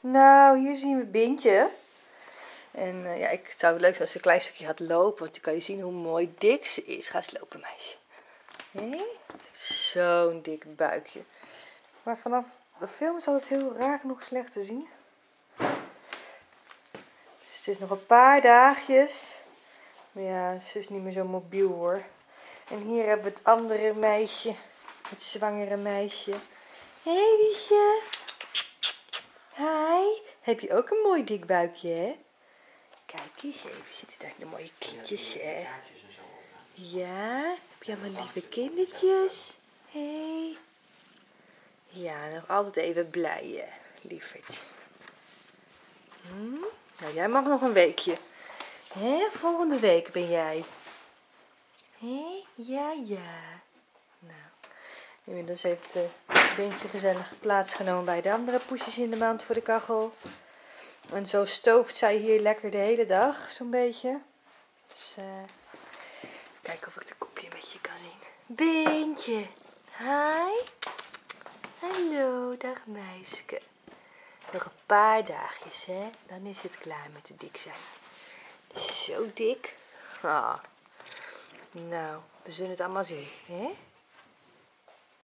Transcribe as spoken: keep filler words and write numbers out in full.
Nou, hier zien we Bintje. En uh, ja, ik zou het leuk zijn als ze een klein stukje gaat lopen. Want dan kan je zien hoe mooi dik ze is. Ga eens lopen, meisje. Hé? Zo'n dik buikje. Maar vanaf de film is het heel raar genoeg slecht te zien. Dus het is nog een paar dagjes. Maar ja, ze is niet meer zo mobiel hoor. En hier hebben we het andere meisje. Het zwangere meisje. Hé, hey, Wiesje. Hi. Heb je ook een mooi dik buikje, hè? Kijk eens even, zitten daar de mooie kindjes, hè? Ja, heb je allemaal lieve kindertjes? Hé. Hey. Ja, nog altijd even blij, hè, lieverd. Hm? Nou, jij mag nog een weekje. Hè? Volgende week ben jij. Hé? Ja, ja. Nou, inmiddels heeft het Bintje gezellig plaatsgenomen bij de andere poesjes in de maand voor de kachel. En zo stooft zij hier lekker de hele dag, zo'n beetje. Dus, uh, kijken of ik de kopje met je kan zien. Bintje. Hi. Hallo, dag meisje. Nog een paar dagjes, hè. Dan is het klaar met de dik zijn. Zo dik. Ah. Nou, we zullen het allemaal zien, hè.